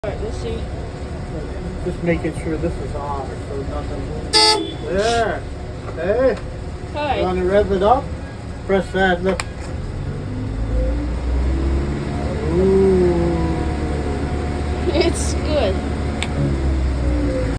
Alright, let's see. Just making sure this is on so nothing. There. Hey. Hi. You want to rev it up? Press that. Look. Ooh.